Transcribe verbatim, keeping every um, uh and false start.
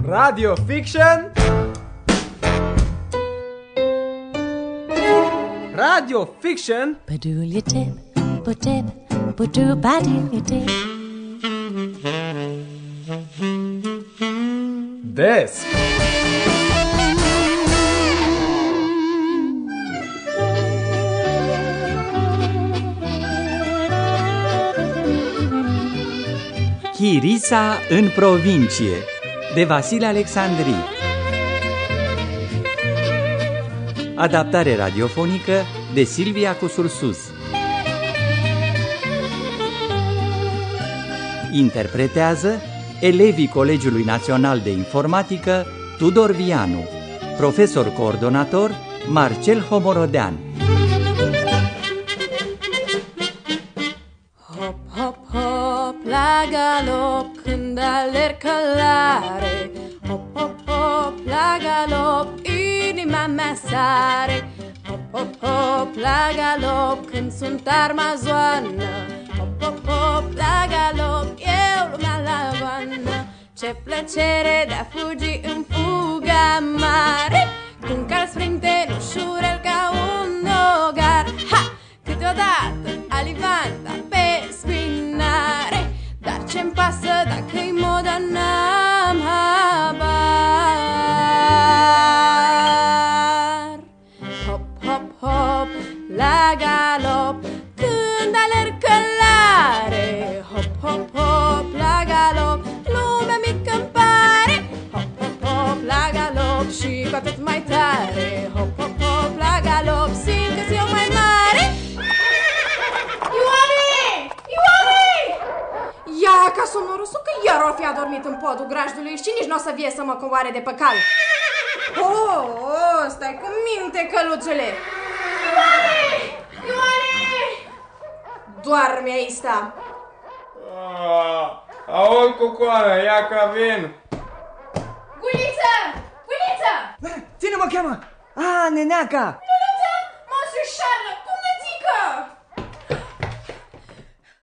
Radio Fiction. Radio Fiction. Ba-doodle-tip, ba-tip, ba-doo-ba-doodle-tip. Desk. Chirisa în provincie, de Vasile Alexandrii. Adaptare radiofonică de Silvia Cusursuz. Interpretează elevii Colegiului Național de Informatică Tudor Vianu, profesor coordonator Marcel Homorodean. Hop, hop, hop, la galop, când alerg călare. Hop, hop, hop, la galop, inima mea sare. Hop, hop, hop, la galop, când sunt armazoană. Hop, hop, hop, la galop, eu lumea la goană. Ce plăcere de-a fugi în fuga mare, cum cal sprinte ușurel ca un dogar. Ha! Câteodată alivanta pe spinare, dar ce-mi pasă dacă-i moda, n-am habar. Hop, hop, hop, la galop, când alerg călare. Hop, hop, hop, la galop, lumea mică-mi pare. Hop, hop, hop, la galop, și cu atât mai tare. Hop, hop, hop, la galop, simt că-s eu mai mare. Ioane! Ioane! Ia ca somnorosul, că iar o fi adormit în podul grajdului și nici n-o să vie să mă coboare de pe cal. Oh, oh, stai cu minte, căluțele. Ioane! Ioane! Doarme aici, sta. Aol, cucoană, ia că vin. Guliță! Guliță! Ține-mă cheamă! A, neneaca!